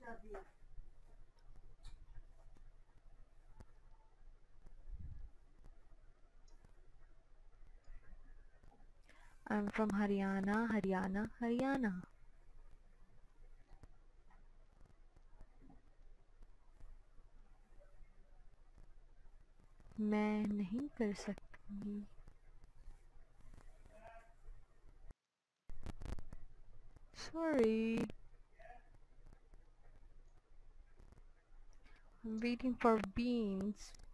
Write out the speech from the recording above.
I'm from Haryana, Haryana, Haryana. मैं नहीं कर सकती. Sorry. I'm waiting for beans.